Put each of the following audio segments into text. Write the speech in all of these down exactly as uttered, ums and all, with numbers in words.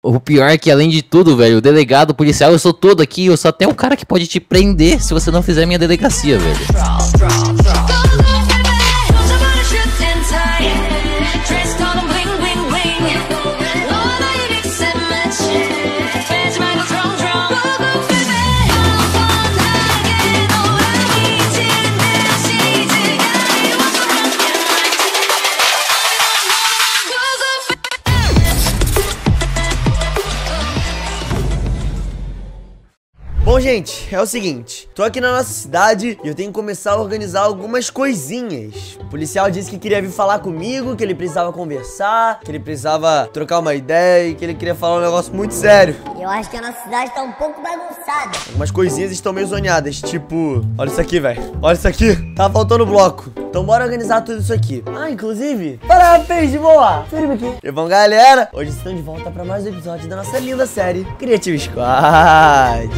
O pior é que, além de tudo, velho, o delegado, o policial, eu sou todo aqui. Eu sou até o cara que pode te prender se você não fizer minha delegacia, velho. Bom, gente, é o seguinte, tô aqui na nossa cidade e eu tenho que começar a organizar algumas coisinhas. O policial disse que queria vir falar comigo, que ele precisava conversar, que ele precisava trocar uma ideia e que ele queria falar um negócio muito sério. Eu acho que a nossa cidade tá um pouco bagunçada. Algumas coisinhas estão meio zoneadas, tipo... Olha isso aqui, velho. Olha isso aqui. Tá faltando bloco. Então bora organizar tudo isso aqui. Ah, inclusive... Parabéns de boa! Firme aqui. E bom, galera, hoje estamos de volta pra mais um episódio da nossa linda série Creative Squad.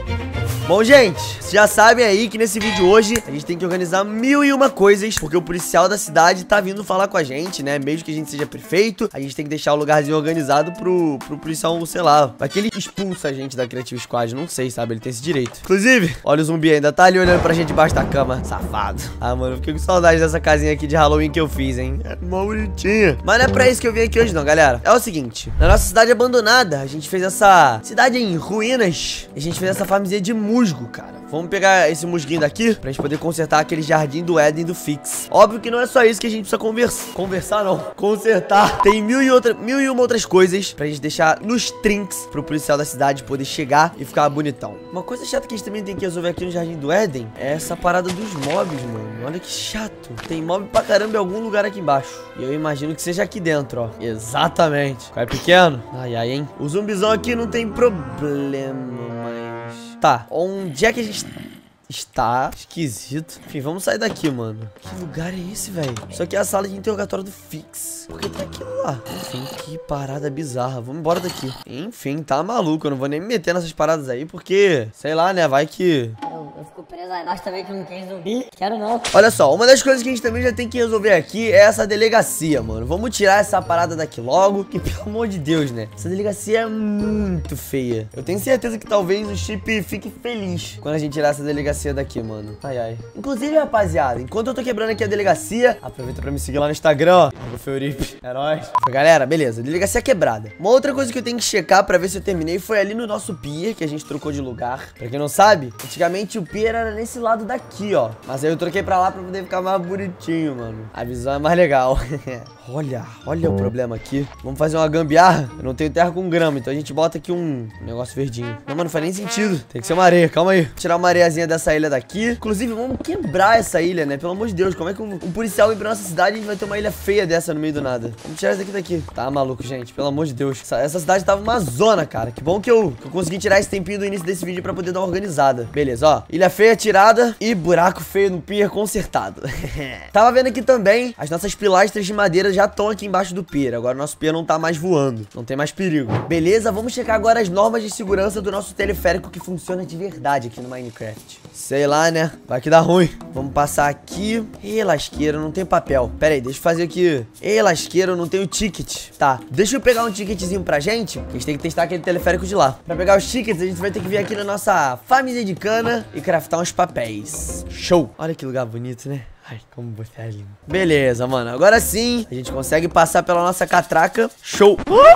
Bom, gente, vocês já sabem aí que nesse vídeo hoje a gente tem que organizar mil e uma coisas, porque o policial da cidade tá vindo falar com a gente, né? Mesmo que a gente seja prefeito, a gente tem que deixar o lugarzinho organizado pro, pro policial, sei lá, vai que ele expulsa a gente da Creative Squad, não sei, sabe? Ele tem esse direito. Inclusive, olha o zumbi ainda, tá ali olhando pra gente debaixo da cama, safado. Ah, mano, eu fiquei com saudade dessa casinha aqui de Halloween que eu fiz, hein? É mó bonitinha. Mas não é pra isso que eu vim aqui hoje não, galera. É o seguinte, na nossa cidade abandonada, a gente fez essa cidade em ruínas, a gente fez essa farmzinha de musgo, cara. Vamos pegar esse musguinho daqui pra gente poder consertar aquele jardim do Éden do Fix. Óbvio que não é só isso que a gente precisa conversar. Conversar não, consertar. Tem mil e, outra, mil e uma outras coisas pra gente deixar nos trinks pro policial da cidade poder chegar e ficar bonitão. Uma coisa chata que a gente também tem que resolver aqui no jardim do Éden é essa parada dos mobs, mano. Olha que chato. Tem mob pra caramba em algum lugar aqui embaixo. E eu imagino que seja aqui dentro, ó. Exatamente. Qual é pequeno? Ai, ai, hein. O zumbizão aqui não tem problema, mas... Tá, onde é que a gente está? Esquisito. Enfim, vamos sair daqui, mano. Que lugar é esse, velho? Isso aqui é a sala de interrogatório do Fix. Por que tem aquilo lá? Enfim, que parada bizarra. Vamos embora daqui. Enfim, tá maluco. Eu não vou nem me meter nessas paradas aí, porque... Sei lá, né? Vai que... Eu, eu fico preso lá embaixo também que não tem zumbi. Quero não. Olha só, uma das coisas que a gente também já tem que resolver aqui é essa delegacia, mano. Vamos tirar essa parada daqui logo, que pelo amor de Deus, né? Essa delegacia é muito feia. Eu tenho certeza que talvez o Chip fique feliz quando a gente tirar essa delegacia daqui, mano. Ai, ai. Inclusive, rapaziada, enquanto eu tô quebrando aqui a delegacia, aproveita pra me seguir lá no Instagram, ó. O Feuripe. É nóis. Galera, beleza. Delegacia quebrada. Uma outra coisa que eu tenho que checar pra ver se eu terminei foi ali no nosso pier, que a gente trocou de lugar. Pra quem não sabe, antigamente o pier era nesse lado daqui, ó. Mas aí eu troquei pra lá pra poder ficar mais bonitinho, mano. A visão é mais legal. Olha, olha o problema aqui. Vamos fazer uma gambiarra. Eu não tenho terra com grama, então a gente bota aqui um negócio verdinho. Não, mano, não faz nem sentido. Tem que ser uma areia, calma aí. Vou tirar uma areiazinha dessa ilha daqui. Inclusive, vamos quebrar essa ilha, né? Pelo amor de Deus, como é que um, um policial vem pra nossa cidade e a gente vai ter uma ilha feia dessa no meio do nada? Vamos tirar isso daqui daqui. Tá maluco, gente, pelo amor de Deus. Essa, essa cidade tava uma zona, cara. Que bom que eu, que eu consegui tirar esse tempinho do início desse vídeo pra poder dar uma organizada. Beleza, ó. Ilha feia tirada e buraco feio no pier consertado. Tava vendo aqui também, as nossas pilastras de madeira já estão aqui embaixo do pier. Agora o nosso pier não tá mais voando. Não tem mais perigo. Beleza, vamos checar agora as normas de segurança do nosso teleférico que funciona de verdade aqui no Minecraft. Sei lá, né? Vai que dá ruim. Vamos passar aqui. Ih, lasqueira, não tem papel. Pera aí, deixa eu fazer aqui. Ih, lasqueira, não tem o ticket. Tá, deixa eu pegar um ticketzinho pra gente. A gente tem que testar aquele teleférico de lá. Pra pegar os tickets, a gente vai ter que vir aqui na nossa família de cana e craftar uns papéis. Show! Olha que lugar bonito, né? Ai, como você é lindo. Beleza, mano. Agora sim, a gente consegue passar pela nossa catraca. Show!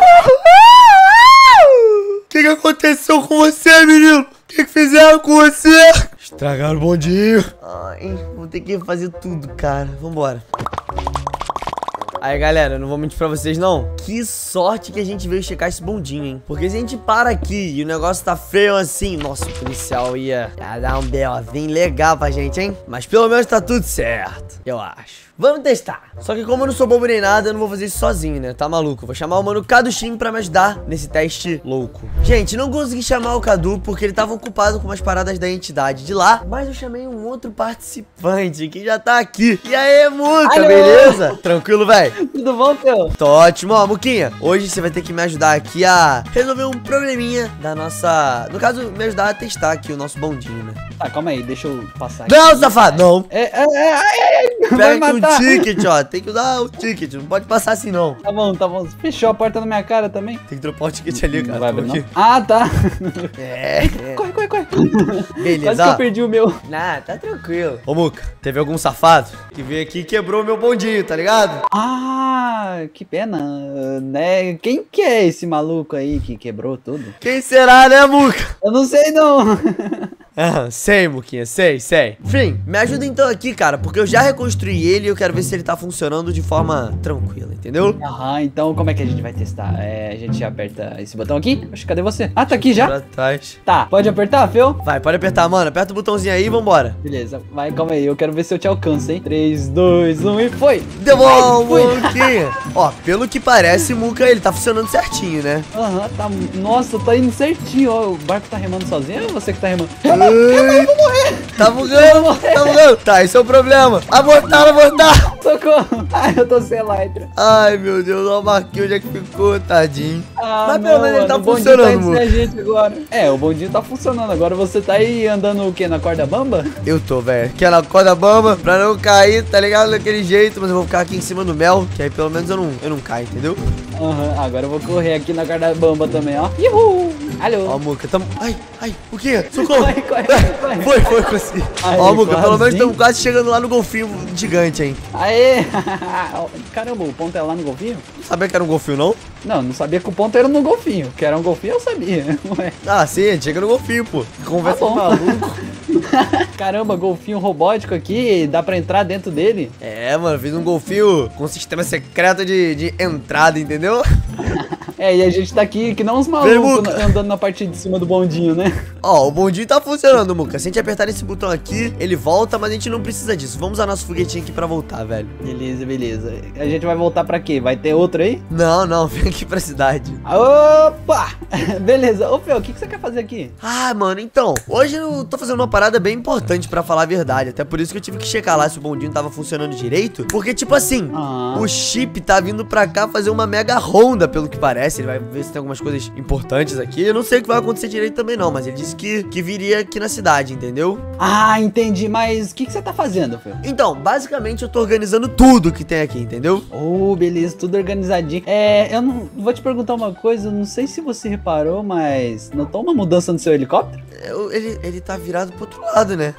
O que que aconteceu com você, menino? O que que fizeram com você? Estragaram o bondinho. Ai, vou ter que fazer tudo, cara. Vambora. Aí, galera, não vou mentir pra vocês, não. Que sorte que a gente veio checar esse bondinho, hein? Porque se a gente para aqui e o negócio tá feio assim, nossa, o policial ia, ia dar um BOzinho legal pra gente, hein? Mas pelo menos tá tudo certo, eu acho. Vamos testar. Só que como eu não sou bobo nem nada, eu não vou fazer isso sozinho, né? Tá maluco? Eu vou chamar o mano Caduchinho pra me ajudar nesse teste louco. Gente, não consegui chamar o Cadu porque ele tava ocupado com umas paradas da entidade de lá. Mas eu chamei um outro participante que já tá aqui. E aí, Muca, Alô? beleza? Tranquilo, velho? Tudo bom, teu? Tô ótimo. Ó, Muquinha, hoje você vai ter que me ajudar aqui a resolver um probleminha da nossa... No caso, me ajudar a testar aqui o nosso bondinho, né? Tá, calma aí, deixa eu passar Não, aqui. safado, não. É, é, é, ai, ai, ai, Pega aqui um matar. ticket, ó. Tem que dar o ticket. Não pode passar assim, não. Tá bom, tá bom. Fechou a porta na minha cara também. Tem que dropar o ticket ali, cara. Não vai Tô abrir, aqui. não? Ah, tá. É, é. Corre, corre, corre. Beleza. Quase que eu perdi o meu. Nah, tá tranquilo. Ô, Muca, teve algum safado que veio aqui e quebrou o meu bondinho, tá ligado? Ah, que pena, né? Quem que é esse maluco aí que quebrou tudo? Quem será, né, Muca? Eu não sei, não. Ah, sei, Muquinha, sei, sei. Enfim, me ajuda então aqui, cara, porque eu já reconstruí ele e eu quero ver se ele tá funcionando de forma tranquila, entendeu? Aham, então como é que a gente vai testar? É, a gente aperta esse botão aqui? Acho que cadê você? Ah, tá aqui já? Pra trás. Tá, pode apertar, Phil? Vai, pode apertar, mano. Aperta o botãozinho aí e vambora. Beleza, vai, calma aí, eu quero ver se eu te alcanço, hein? três, dois, um e foi! Deu bom, Foi. Muquinha. Ó, pelo que parece, Muca, ele tá funcionando certinho, né? Aham, tá. Nossa, tá indo certinho, ó. O barco tá remando sozinho ou você que tá remando? Ai, tá bugando, tá bugando. Tá, esse é o problema. Abortar, abortar. Socorro! Ai, eu tô sem elytra. Ai, meu Deus, olha o Marquinhos onde é que ficou, tadinho. Ah, Mas pelo menos ele tá mano, o bondinho funcionando, tá indo sem Muca. a gente agora. É, o bondinho tá funcionando. Agora você tá aí andando o quê? Na corda bamba? Eu tô, velho. Aqui é na corda bamba, pra não cair, tá ligado? Daquele jeito, mas eu vou ficar aqui em cima do mel, que aí pelo menos eu não, eu não caio, entendeu? Aham, agora eu vou correr aqui na corda bamba também, ó. Uhul! Alô! Ó, Muca, tamo... Ai, ai, o quê? Socorro! Corre, corre, corre. Foi, foi, consegui. Aí, Ó, Muca, pelo menos quase. estamos quase chegando lá no golfinho gigante, hein? Aê! Caramba, o ponto é lá no golfinho? Não sabia que era um golfinho, não? Não, não sabia que o ponto era no golfinho. Que era um golfinho eu sabia. Ué. Ah, sim, a gente chega no golfinho, pô. Conversa Tá de bom. maluco. Caramba, golfinho robótico aqui, dá pra entrar dentro dele? É, mano, fiz um golfinho com sistema secreto de, de entrada, entendeu? É, e a gente tá aqui que não uns Vem, malucos Muca. na- andando na parte de cima do bondinho, né? Ó, o bondinho tá funcionando, Muca. Se a gente apertar esse botão aqui, ele volta, mas a gente não precisa disso. Vamos usar nosso foguetinho aqui pra voltar, velho. Beleza, beleza. A gente vai voltar pra quê? Vai ter outro aí? Não, não, vem aqui pra cidade. Opa! Beleza. Ô, Fel, o que, que você quer fazer aqui? Ah, mano, então, hoje eu tô fazendo uma parada bem importante pra falar a verdade. Até por isso que eu tive que checar lá se o bondinho tava funcionando direito. Porque, tipo assim, Ah. o Chip tá vindo pra cá fazer uma mega ronda, pelo que parece. Ele vai ver se tem algumas coisas importantes aqui. Eu não sei o que vai acontecer direito também, não. Mas ele disse que, que viria aqui na cidade, entendeu? Ah, entendi. Mas o que, que você tá fazendo, Fel? Então, basicamente eu tô organizando tudo que tem aqui, entendeu? Oh, beleza, tudo organizadinho. É, eu não vou te perguntar uma coisa, eu não sei se você reparou, mas notou uma mudança no seu helicóptero? Eu- ele, ele tá virado pro outro lado, né?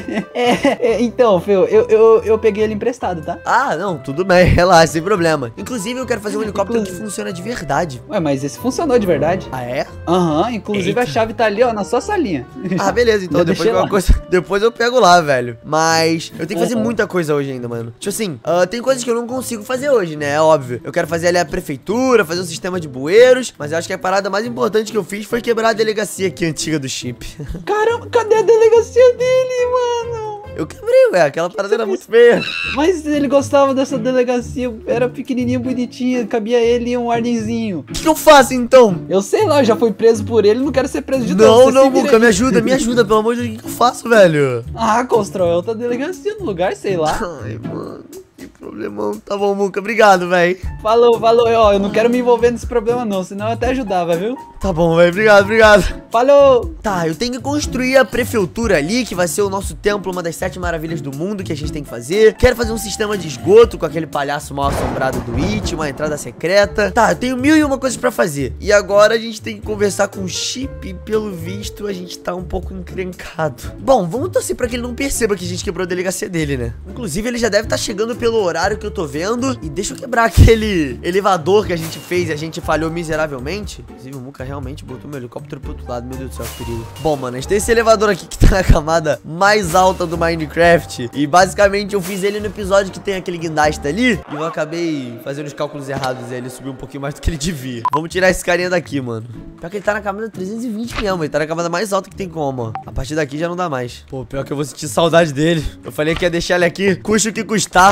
É, é, então, Fel, eu, eu, eu peguei ele emprestado, tá? Ah, não, tudo bem, relaxa, sem problema. Inclusive, eu quero fazer um helicóptero que funciona de verdade. Ué, mas esse funcionou de verdade. Ah, é? Aham, inclusive Eita. a chave tá ali, ó, na sua salinha. Ah, beleza, então Já depois, deixei qualquer lá. coisa, depois eu pego lá, velho. Mas eu tenho que fazer Uhum. muita coisa hoje ainda, mano. Tipo assim, ah, tem coisas que eu não consigo fazer hoje, né? É óbvio. Eu quero fazer ali a prefeitura, fazer um sistema de bueiros. Mas eu acho que a parada mais importante que eu fiz foi quebrar a delegacia aqui antiga do Chip. Caramba, cadê a delegacia dele, mano? Eu quebrei, ué. Aquela parada era muito feia. Mas ele gostava dessa delegacia, era pequenininho, bonitinho, cabia ele e um ardenzinho. O que, que eu faço então? Eu sei lá, eu já fui preso por ele, não quero ser preso de novo. Não, você não, se vira Muca, aí. me ajuda, me ajuda, pelo amor de Deus. O que, que eu faço, velho? Ah, constrói outra delegacia no lugar, sei lá. Ai, mano. Que problemão. Tá bom, Muca. Obrigado, velho. Falou, falou, ó, eu não quero me envolver nesse problema não, senão eu até ajudava, viu? Tá bom, velho. Obrigado, obrigado. Falou! Tá, eu tenho que construir a prefeitura ali, que vai ser o nosso templo, uma das sete maravilhas do mundo que a gente tem que fazer. Quero fazer um sistema de esgoto com aquele palhaço mal assombrado do It, uma entrada secreta. Tá, eu tenho mil e uma coisas pra fazer. E agora a gente tem que conversar com o Chip e, pelo visto, a gente tá um pouco encrencado. Bom, vamos torcer pra que ele não perceba que a gente quebrou a delegacia dele, né? Inclusive, ele já deve estar chegando pelo horário que eu tô vendo. E deixa eu quebrar aquele elevador que a gente fez e a gente falhou miseravelmente. Inclusive, o Muca realmente botou meu helicóptero pro outro lado. Meu Deus do céu, que perigo. Bom, mano, a gente tem esse elevador aqui que tá na camada mais alta do Minecraft. E basicamente eu fiz ele no episódio que tem aquele guindaste ali. E eu acabei fazendo os cálculos errados e ele subiu um pouquinho mais do que ele devia. Vamos tirar esse carinha daqui, mano. Pior que ele tá na camada trezentos e vinte mesmo. Ele tá na camada mais alta que tem como, ó. A partir daqui já não dá mais. Pô, pior que eu vou sentir saudade dele. Eu falei que ia deixar ele aqui, custe o que custar. Mas se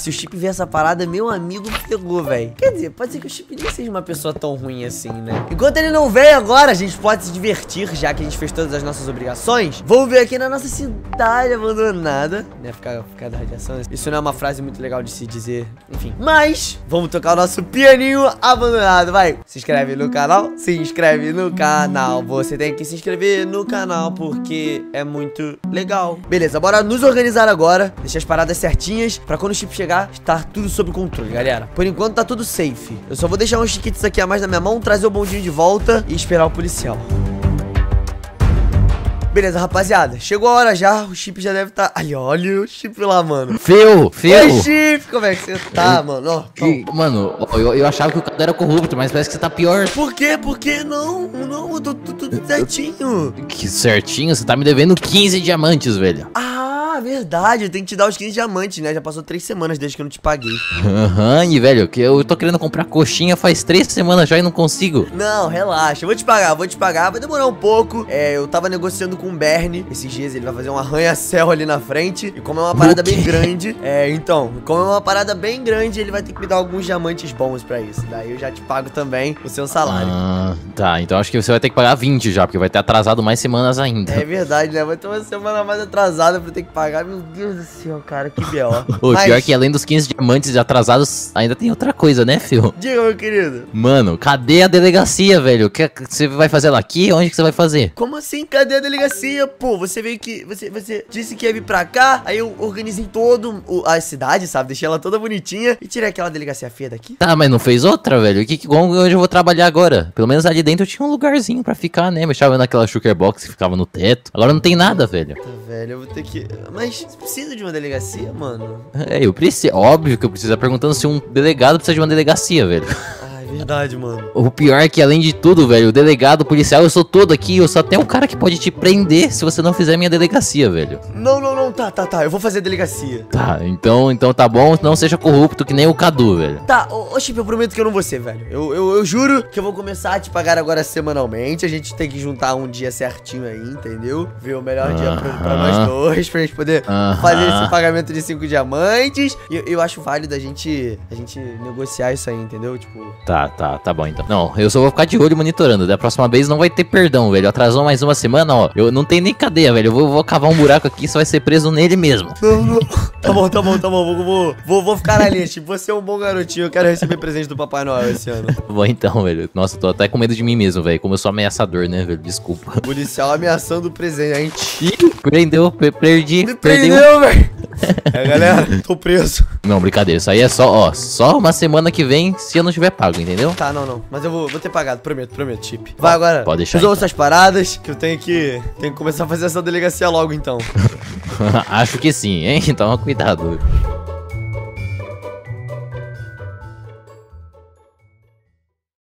Se o Chip ver essa parada, meu amigo pegou, velho. Quer dizer, pode ser que o Chip nem seja uma pessoa tão ruim assim, né? Enquanto ele não veio agora, a gente pode se divertir, já que a gente fez todas as nossas obrigações. Vamos ver aqui na nossa cidade abandonada, né? Ficar, ficar da radiação. Isso não é uma frase muito legal de se dizer, enfim. Mas, vamos tocar o nosso pianinho abandonado, vai. Se inscreve no canal, se inscreve no canal. Você tem que se inscrever no canal porque é muito legal. Beleza, bora nos organizar agora. Deixar as paradas certinhas pra quando o Chip chegar, estar tudo sob controle, galera. Por enquanto tá tudo safe. Eu só vou deixar uns chiquetes aqui a mais na minha mão, trazer o bondinho de volta e esperar o policial. Beleza, rapaziada, chegou a hora já, o Chip já deve estar... Tá... Ai, olha o Chip lá, mano. Fio, Fio. Oi, Chip, como é que você tá, mano? Ó, que, mano, eu, eu achava que o cara era corrupto, mas parece que você tá pior. Por quê? Por quê? Não, não, eu tô tudo certinho. Que certinho? Você tá me devendo quinze diamantes, velho. Ah, verdade, eu tenho que te dar os quinze diamantes, né? Já passou três semanas desde que eu não te paguei. Aham, e velho, que eu tô querendo comprar coxinha faz três semanas já e não consigo. Não, relaxa, eu vou te pagar, vou te pagar, vai demorar um pouco. É, eu tava negociando com o Bernie esses dias, ele vai fazer um arranha-céu ali na frente. E como é uma parada bem grande, é, então, como é uma parada bem grande, ele vai ter que me dar alguns diamantes bons pra isso. Daí eu já te pago também o seu salário. Ah, tá, então acho que você vai ter que pagar vinte já, porque vai ter atrasado mais semanas ainda. É verdade, né? Vai ter uma semana mais atrasada pra eu ter que pagar. Meu Deus do céu, cara, que B O. O Mas... pior é que além dos quinze diamantes atrasados, ainda tem outra coisa, né, Phil? Diga, meu querido. Mano, cadê a delegacia, velho? O que você vai fazer ela aqui? Onde que você vai fazer? Como assim? Cadê a delegacia? Pô, você veio que... Você, você disse que ia vir pra cá, aí eu organizei todo o, a cidade, sabe? Deixei ela toda bonitinha e tirei aquela delegacia feia daqui. Tá, mas não fez outra, velho? Que, que, onde eu vou trabalhar agora? Pelo menos ali dentro eu tinha um lugarzinho pra ficar, né? Mexava naquela sugar box que ficava no teto. Agora não tem nada, velho. Tá, velho, eu vou ter que... Mas você precisa de uma delegacia, mano? É, eu preciso. Óbvio que eu preciso. Tá perguntando se um delegado precisa de uma delegacia, velho. Verdade, mano. O pior é que, além de tudo, velho, o delegado, o policial, eu sou todo aqui. Eu sou até o cara que pode te prender se você não fizer minha delegacia, velho. Não, não, não. Tá, tá, tá. Eu vou fazer a delegacia. Tá, então, então tá bom. Não seja corrupto que nem o Cadu, velho. Tá, ô, ô Chip, eu prometo que eu não vou ser, velho. Eu, eu, eu juro que eu vou começar a te pagar agora semanalmente. A gente tem que juntar um dia certinho aí, entendeu? Ver o melhor uh-huh. dia pra, pra nós dois, pra gente poder uh-huh. fazer esse pagamento de cinco diamantes. E eu, eu acho válido a gente, a gente negociar isso aí, entendeu? Tipo... Tá, tá, tá bom então. Não, eu só vou ficar de olho monitorando. Da próxima vez não vai ter perdão, velho. Atrasou mais uma semana, ó. Eu não tenho nem cadeia, velho. Eu vou, vou cavar um buraco aqui e você vai ser preso nele mesmo. Não, não. Tá bom, tá bom, tá bom. Vou, vou, vou, vou ficar na linha. Tipo, você é um bom garotinho. Eu quero receber presente do Papai Noel esse ano. Bom então, velho. Nossa, tô até com medo de mim mesmo, velho. Como eu sou ameaçador, né, velho? Desculpa. Policial ameaçando o presente. Ih, prendeu, perdi. Me prendeu, velho. É, galera, tô preso. Não, brincadeira. Isso aí é só, ó, só uma semana que vem se eu não tiver pago, entendeu? Tá, não, não. Mas eu vou, vou ter pagado, prometo, prometo, Chip. Vai agora. Pode deixar. Resolva essas paradas que eu tenho que, tenho que começar a fazer essa delegacia logo, então. Acho que sim, hein? Toma cuidado.